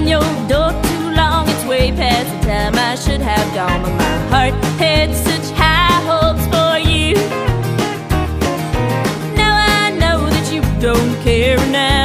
your door too long. It's way past the time I should have gone, but my heart had such high hopes for you. Now I know that you don't care now.